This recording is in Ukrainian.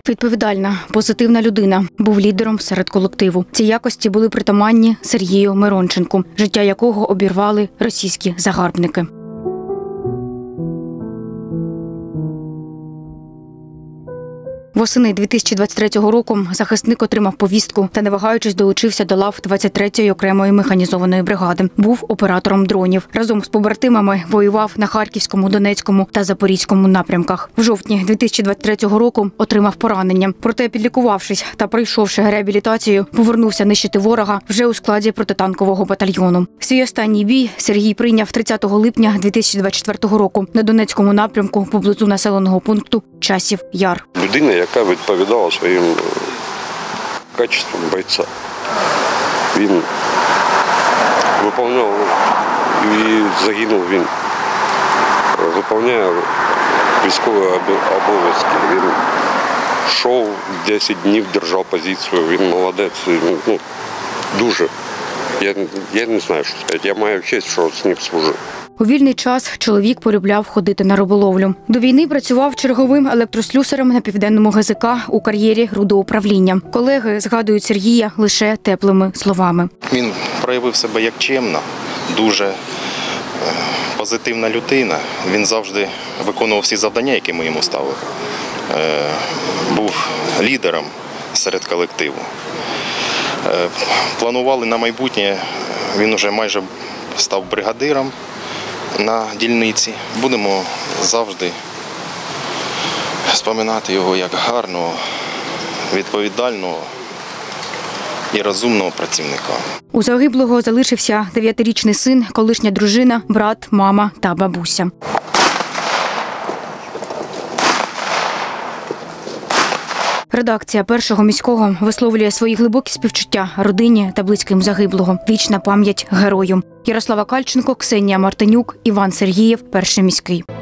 Відповідальна, позитивна людина, був лідером серед колективу. Ці якості були притаманні Сергію Миронченку, життя якого обірвали російські загарбники. Восени 2023 року захисник отримав повістку та, не вагаючись, долучився до лав 23-ї окремої механізованої бригади. Був оператором дронів. Разом з побратимами воював на Харківському, Донецькому та Запорізькому напрямках. В жовтні 2023 року отримав поранення. Проте, підлікувавшись та пройшовши реабілітацію, повернувся нищити ворога вже у складі протитанкового батальйону. Свій останній бій Сергій прийняв 30 липня 2024 року на Донецькому напрямку поблизу населеного пункту Часів Яр. Людина, яка відповідала своїм качествам бойця. Він виконував і загинув, він виконує військові обов'язки. Він йшов 10 днів, держав позицію, він молодець, дуже. Я не знаю, що сказати. Я маю честь, що з ним служив. У вільний час чоловік полюбляв ходити на риболовлю. До війни працював черговим електрослюсарем на Південному ГЗК у кар'єрі рудоуправління. Колеги згадують Сергія лише теплими словами. Він проявив себе як чемна, дуже позитивна людина. Він завжди виконував всі завдання, які ми йому ставили. Був лідером серед колективу. Планували на майбутнє, він вже майже став бригадиром на дільниці. Будемо завжди споминати його як гарного, відповідального і розумного працівника. У загиблого залишився 9-річний син, колишня дружина, брат, мама та бабуся. Редакція «Першого міського» висловлює свої глибокі співчуття родині та близьким загиблого. Вічна пам'ять герою. Ярослава Кальченко, Ксенія Мартинюк, Іван Сергієв, Перший міський.